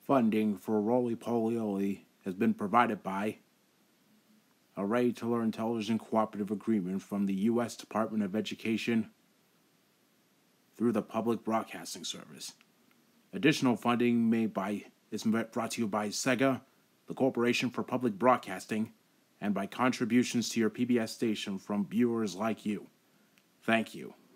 Funding for Rolie, polie has been provided by a Ready-to-Learn Television Cooperative Agreement from the U.S. Department of Education through the Public Broadcasting Service. Additional funding is brought to you by SEGA, the Corporation for Public Broadcasting, and by contributions to your PBS station from viewers like you. Thank you.